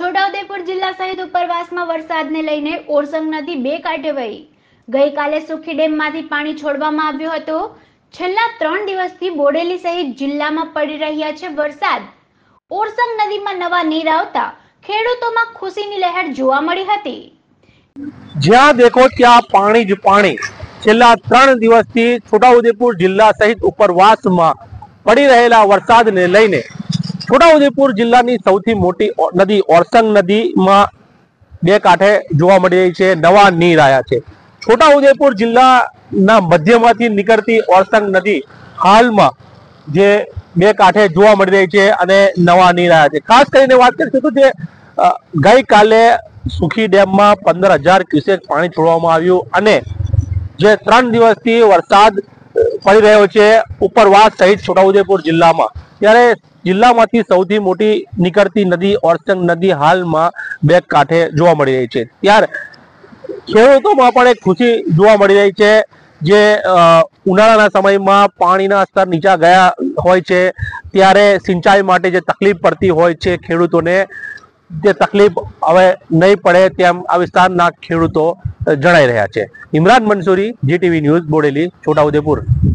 છોટાઉદેપુર જિલ્લા સહિત ઉપરવાસમાં વરસાદને લઈને ઓરસંગ નદી બે કાંઠે વહી ગઈકાલે સુખી ડેમમાંથી પાણી છોડવામાં આવ્યું હતું। છેલ્લા 3 દિવસથી બોડેલી સહિત જિલ્લામાં પડી રહ્યા છે વરસાદ। ઓરસંગ નદીમાં નવા નીર આવતા ખેડૂતોમાં ખુશીની લહેર જોવા મળી હતી। જ્યાં દેખો ત્યાં પાણી જ પાણી। છેલ્લા 3 દિવસથી છોટાઉદેપુર જિલ્લા સહિત ઉપરવાસમાં પડી રહેલા વરસાદને લઈને છોટાઉદેપુર જિલ્લાની સૌથી મોટી નદી ઓરસંગ નદીમાં બે કાંઠે જોવા મળી રહી છે નવા નીર આવ્યા છે। છોટાઉદેપુર જિલ્લાના મધ્યમાંથી નીકળતી ઓરસંગ નદી હાલમાં જે બે કાંઠે જોવા મળી રહી છે અને નવા નીર આવ્યા છે। ખાસ કરીને વાત કરીશું તો જે ગઈકાલે સુખી ડેમમાં 15,000 ક્યુસેક પાણી છોડવામાં આવ્યું અને જે 3 દિવસથી વરસાદ પડી રહ્યો છે ઉપરવાસ સહિત છોટાઉદેપુર જિલ્લામાં, ત્યારે જિલ્લામાંથી સૌથી મોટી નીકળતી નદી ઓરસંગ નદી હાલમાં બે કાંઠે જોવા મળી રહી છે। ત્યારે ખેડૂતોમાં પણ એક ખુશી જોવા મળી રહી છે। જે ઉનાળાના સમયમાં પાણીના સ્તર નીચા ગયા હોય છે ત્યારે સિંચાઈ માટે જે તકલીફ પડતી હોય છે ખેડૂતોને, તે તકલીફ હવે નહીં પડે તેમ આ વિસ્તારના ખેડૂતો જણાઈ રહ્યા છે। Imran Mansuri, GTV news, Bodeli, Chhota Udepur.